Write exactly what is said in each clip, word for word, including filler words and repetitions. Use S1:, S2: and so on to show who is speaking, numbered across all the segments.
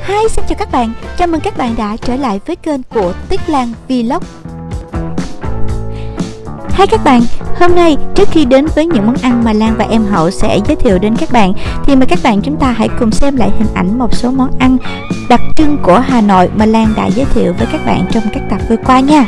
S1: Hi, xin chào các bạn. Chào mừng các bạn đã trở lại với kênh của Tuyết Lan Vlog. Hi các bạn, hôm nay trước khi đến với những món ăn mà Lan và em Hậu sẽ giới thiệu đến các bạn thì mời các bạn chúng ta hãy cùng xem lại hình ảnh một số món ăn đặc trưng của Hà Nội mà Lan đã giới thiệu với các bạn trong các tập vừa qua nha.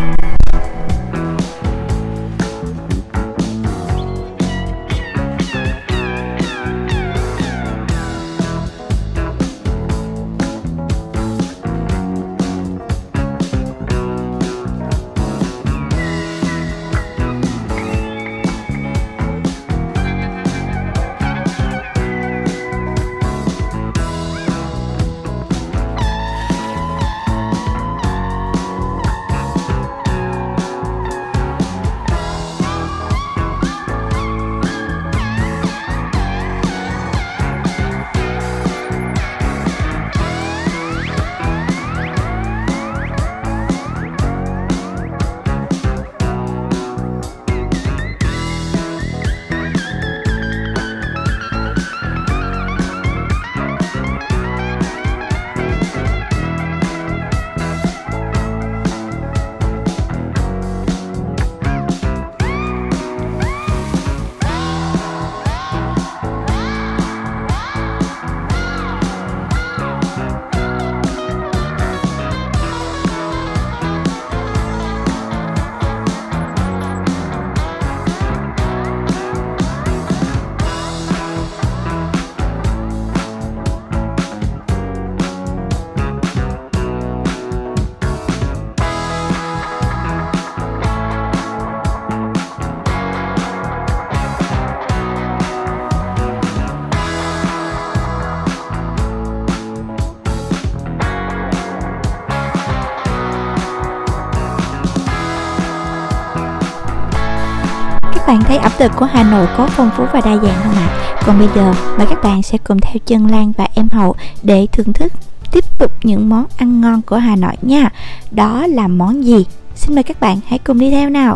S1: Các bạn thấy ẩm thực của Hà Nội có phong phú và đa dạng không ạ? À? Còn bây giờ mời các bạn sẽ cùng theo chân Lan và em Hậu để thưởng thức tiếp tục những món ăn ngon của Hà Nội nha. Đó là món gì? Xin mời các bạn hãy cùng đi theo nào.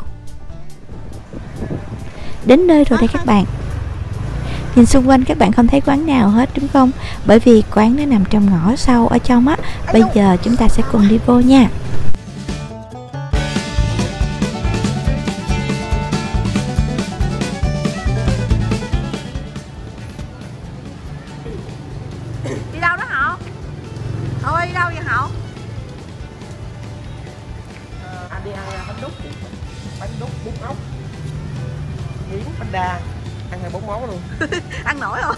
S1: Đến nơi rồi đây các bạn. Nhìn xung quanh các bạn không thấy quán nào hết đúng không? Bởi vì quán nó nằm trong ngõ sâu ở trong á. Bây giờ chúng ta sẽ cùng đi vô nha.
S2: Đi đâu đó Hậu? Hậu ơi, đi đâu vậy Hậu?
S3: À, anh đi ăn bánh đúc, bánh đúc bún ốc, miếng bánh đa, ăn hai bốn món luôn.
S2: Ăn nổi không?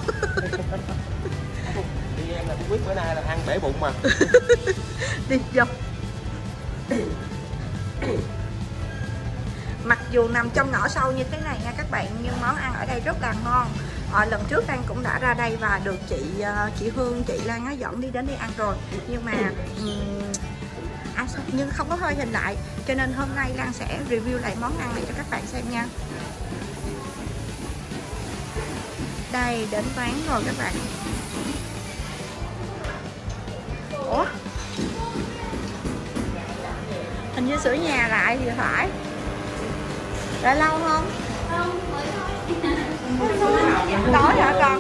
S3: Đi em là tôi quyết bữa nay là ăn bể bụng mà.
S2: Đi vô. Mặc dù nằm trong ngõ sâu như thế này nha các bạn, nhưng món ăn ở đây rất là ngon. À, lần trước Lan cũng đã ra đây và được chị chị Hương, chị Lan á dẫn đi đến đi ăn rồi, nhưng mà um, ăn nhưng không có hơi hình lại, cho nên hôm nay Lan sẽ review lại món ăn này cho các bạn xem nha. Đây, đến quán rồi các bạn. Ủa? Hình như sửa nhà lại thì phải. Đã lâu không? Không, mới thôi. Nói hả con?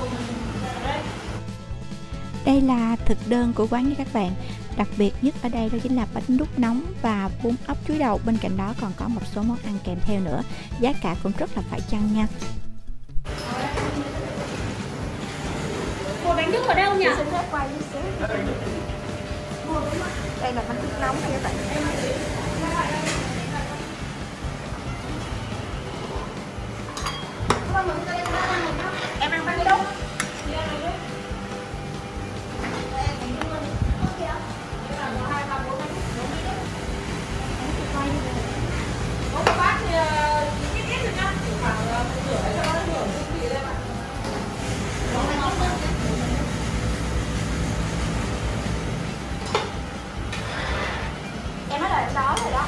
S1: Đây là thực đơn của quán nha các bạn. Đặc biệt nhất ở đây đó chính là bánh đúc nóng và bún ốc chuối đậu. Bên cạnh đó còn có một số món ăn kèm theo nữa. Giá cả cũng rất là phải chăng nha.
S4: Một bánh đúc ở đâu nhỉ?
S2: Xin phép quay đi xíu. Đây là bánh đúc nóng nha các bạn. Em ăn bánh đúc. Em nói là em đói rồi đó.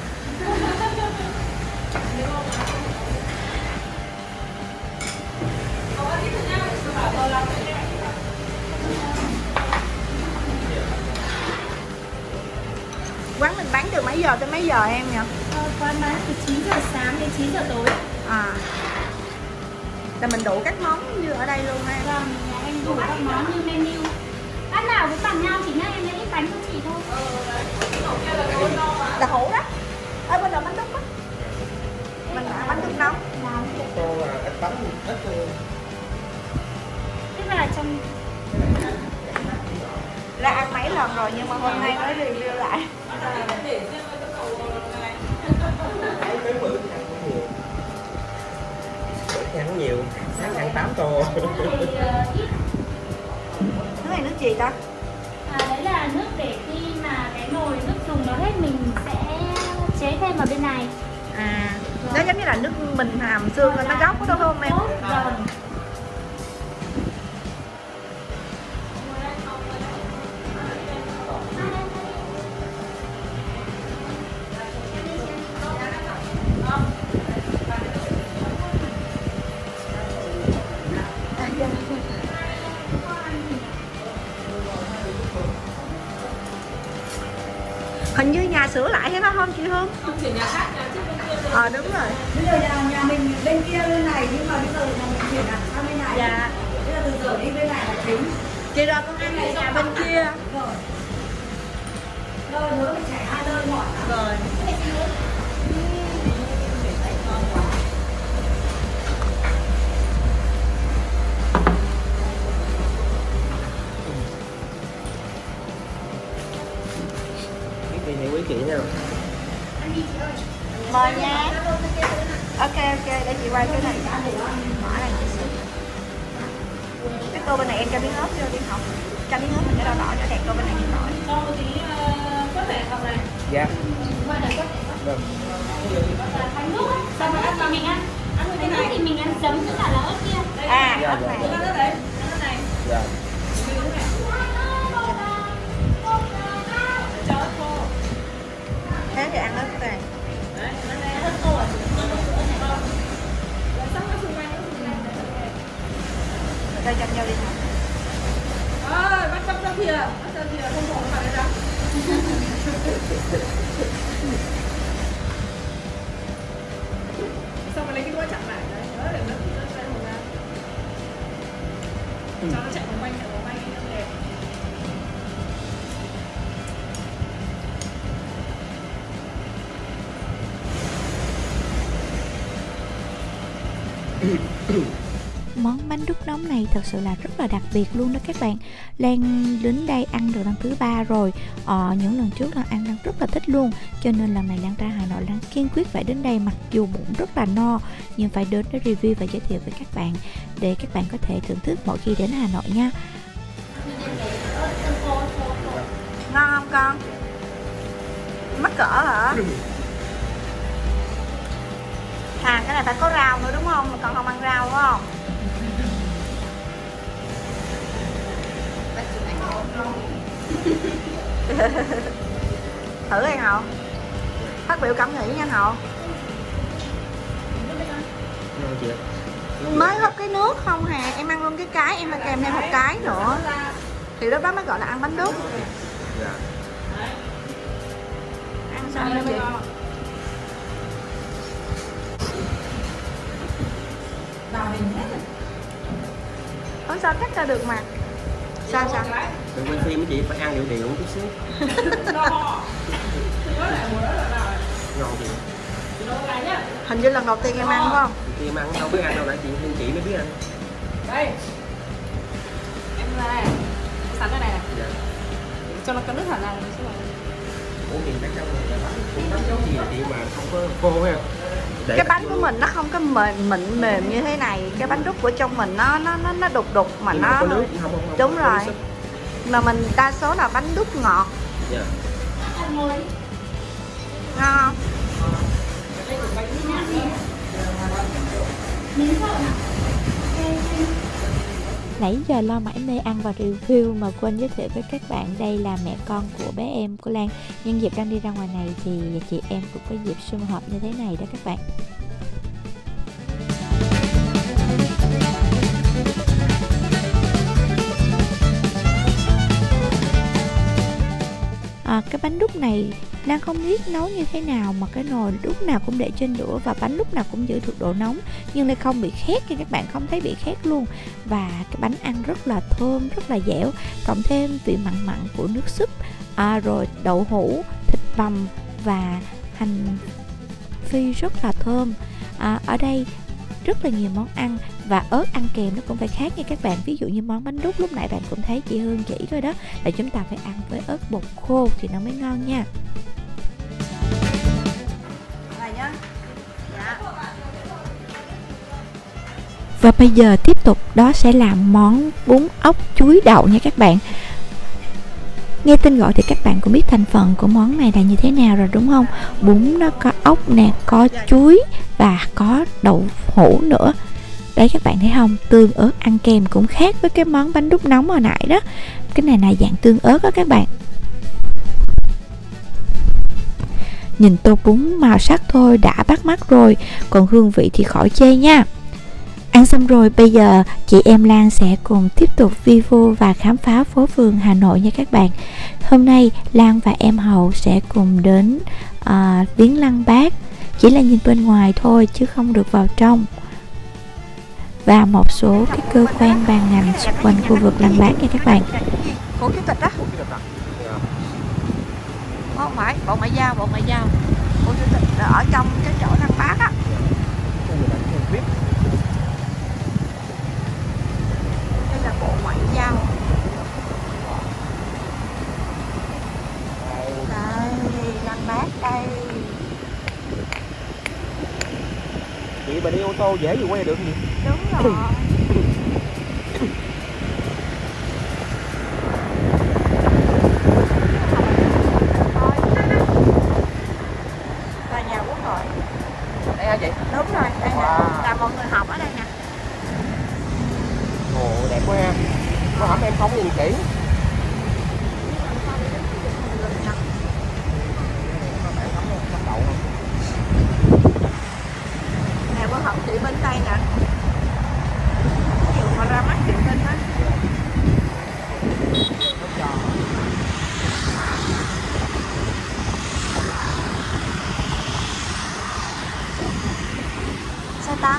S2: Quán mình bán từ mấy giờ tới mấy giờ em nhỉ?
S4: Ờ, quán bán từ chín giờ sáng đến chín giờ tối.
S2: À, là mình đủ các món như ở đây luôn ha.
S4: Vâng, nhà em đủ các món như menu. Bát nào cũng tặng bánh của chị thôi.
S2: Là hũ đó. Ở bên đó bánh đúc á. Mình ăn bánh đúc nóng.
S3: Cô là ít bánh, ít
S4: Tức là trong
S2: Ra ăn mấy lần rồi nhưng mà hôm nay mới review lại.
S3: ăn nhiều, sáng ăn tám tô.
S2: Nước này nước gì ta?
S4: à, đấy là nước để khi mà cái nồi nước dùng nó hết mình sẽ chế thêm vào bên này.
S2: À, nó giống như là nước mình hàm xương lên nó góc đó đúng không em?
S4: Rồi.
S2: Hình như nhà sửa lại hay không chị Hương?
S5: Không chỉ nhà khác, nhà trước bên kia.
S2: Ờ đúng rồi.
S6: Bây giờ nhà, nhà mình bên kia bên này nhưng mà bây giờ nhà mình chuyển hẳn sang bên này.
S2: Dạ.
S6: Bây giờ từ giờ đi bên này là chính.
S2: Chị rồi con ăn này nhà bên kia.
S6: Rồi. Rồi nữa mình chảy hai đơn ngọt.
S2: Rồi.
S3: Cái gì quý chị nha.
S2: Mời nha. Ok ok, để chị quay cái này. Mở này chị xíu. Cái tô bên này em cho miếng ớt vô đi học. Cho miếng ớt mình cái đỏ đỏ cho đẹp, tô bên này thì đỏ.
S5: Cho một tí uh, quất này học này.
S3: Dạ. Vâng.
S4: Bánh nước á, xong rồi ăn thì mình ăn. Ăn bánh nước thì mình ăn chấm với cả là ớt kia.
S2: À,
S3: Dạ,
S2: ớt
S3: dạ.
S2: này.
S5: Ăn đất đấy, ăn đất này.
S3: Dạ.
S5: Cho ớt khô.
S2: Thế thì ăn ớt này.
S5: Đấy, ăn đây ớt khô à? Vâng. Rồi xong nó xung quanh nó xung quanh.
S2: Đây chăm nhau đi học.
S5: Ơi, bắt chăm ra kìa, bắt chăm kìa, không bỏ vào đây đâu. Xong rồi lấy cái đũa chặn lại đấy, đó để nó nó sẽ hồn ra. Cho nó chạy vòng quanh, chạy vòng quanh cho nó đẹp.
S1: Món bánh đúc nóng này thật sự là rất là đặc biệt luôn đó các bạn. Lan đến đây ăn được lần thứ ba rồi. ờ, Những lần trước là ăn Lan rất là thích luôn. Cho nên lần này Lan ra Hà Nội Lan kiên quyết phải đến đây. Mặc dù bụng rất là no nhưng phải đến để review và giới thiệu với các bạn, để các bạn có thể thưởng thức mỗi khi đến Hà Nội nha.
S2: Ngon không con? Mắc cỡ hả? À cái này phải có rau nữa đúng không? Mà con không ăn rau đúng không? Thử đi Hậu. Phát biểu cảm nghĩ nha Hậu.
S3: Ngon chị ạ.
S2: Mới hấp cái nước không hà, em ăn luôn cái cái, em phải kèm thêm một cái nữa. Thì lúc đó mới gọi là ăn bánh đúc.
S3: Dạ.
S2: Ăn xong rồi chị.
S6: Vào mình hết rồi.
S2: Ủa sao cắt ra được mà? Sao sao?
S3: Đừng quay phim với chị, phải ăn điệu điệu một chút xíu. Ngon chị.
S2: Hình như lần đầu tiên em ăn phải không?
S3: Chị em ăn đâu biết ăn đâu, lại chị thêm chị mới biết ăn.
S5: Đây. Em ra này. Sắn cái này này.
S3: Dạ.
S5: Cho nó cân nước hẳn này.
S3: Ủa thì các cháu này là cũng bánh giống gì chị mà không có khô ha. Để
S2: Cái bánh của mình nó không có mềm mịn mềm như thế này. Cái bánh đúc của trong mình nó nó nó nó đục đục mà
S3: nhưng
S2: nó
S3: mà có nước, không, không, không,
S2: đúng
S3: không có
S2: rồi.
S3: nước súp.
S2: Mà mình đa số là bánh đúc ngọt.
S3: Dạ.
S2: Ngon không?
S1: Nãy giờ lo mãi mê ăn và review mà quên giới thiệu với các bạn, đây là mẹ con của bé em của Lan. Nhân dịp đang đi ra ngoài này thì chị em cũng có dịp sum họp như thế này đó các bạn. à, cái bánh đúc này Lan không biết nấu như thế nào mà cái nồi lúc nào cũng để trên lửa và bánh lúc nào cũng giữ được độ nóng, nhưng lại không bị khét nha các bạn, không thấy bị khét luôn. Và cái bánh ăn rất là thơm, rất là dẻo, cộng thêm vị mặn mặn của nước súp, à, rồi đậu hũ, thịt bằm và hành phi rất là thơm. À, ở đây rất là nhiều món ăn và ớt ăn kèm nó cũng phải khác nha các bạn. Ví dụ như món bánh đúc lúc nãy bạn cũng thấy chị Hương chỉ rồi đó, là chúng ta phải ăn với ớt bột khô thì nó mới ngon nha.
S2: Này nhá. Dạ.
S1: Và bây giờ tiếp tục đó sẽ là món bún ốc chuối đậu nha các bạn. Nghe tên gọi thì các bạn cũng biết thành phần của món này là như thế nào rồi đúng không? Bún nó có ốc nè, có chuối và có đậu hũ nữa. Đấy các bạn thấy không? Tương ớt ăn kèm cũng khác với cái món bánh đúc nóng hồi nãy đó. Cái này là dạng tương ớt đó các bạn. Nhìn tô bún màu sắc thôi đã bắt mắt rồi, còn hương vị thì khỏi chê nha. Ăn xong rồi, bây giờ chị em Lan sẽ cùng tiếp tục vi vu và khám phá phố phường Hà Nội nha các bạn. Hôm nay Lan và em Hậu sẽ cùng đến à, viếng Lăng Bác, chỉ là nhìn bên ngoài thôi chứ không được vào trong. Và một số cái cơ quan ban ngành xung quanh khu vực Lăng Bác nha các bạn.
S2: Phủ chủ tịch á? Không phải, bộ ngoại giao, bộ ngoại giao. Phủ chủ tịch ở trong cái chỗ Lăng Bác á. Đây là bộ ngoại giao. Đây, Lăng Bác đây.
S3: Chị bà đi ô tô dễ gì quay được gì?
S2: Đúng rồi. Tòa nhà Quốc hội.
S3: Đây hả chị?
S2: Đúng rồi, đây nè.
S3: Wow.
S2: Là mọi người họp ở đây nè.
S3: Ồ, đẹp quá ha. Có hẳn em không nhìn kỹ.
S2: Nè, bữa hổm chị bên đây nè. Ví dụ mà ra mắt chị bên đó. Sao ta?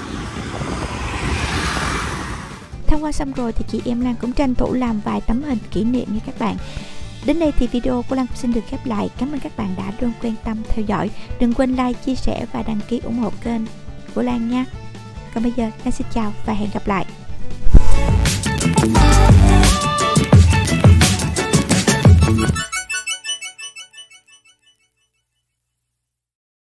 S1: Tham quan xong rồi thì chị em Lan cũng tranh thủ làm vài tấm hình kỷ niệm nha các bạn. Đến đây thì video của Lan xin được khép lại. Cảm ơn các bạn đã luôn quan tâm theo dõi. Đừng quên like, chia sẻ và đăng ký ủng hộ kênh của Lan nha. Còn bây giờ Lan xin chào và hẹn gặp lại.